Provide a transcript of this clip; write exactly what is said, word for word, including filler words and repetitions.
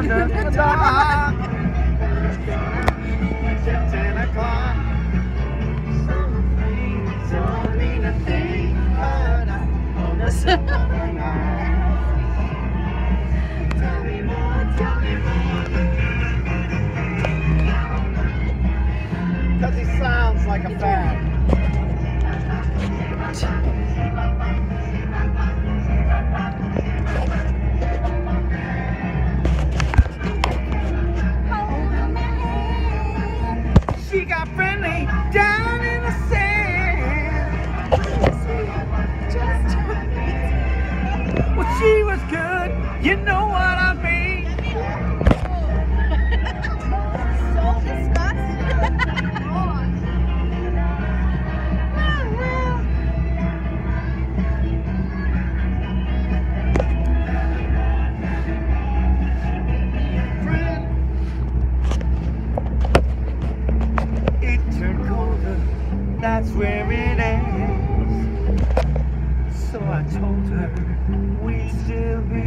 under the dark. Ten o'clock. Don't mean a thing, but I hold us up all night. Tell me more, tell me more. Cause he sounds like a fag. She got friendly down in the sand. Well, she was good, you know what I mean. So disgusting. Friend, it turned colder, that's where it ends. So I told her we'd still be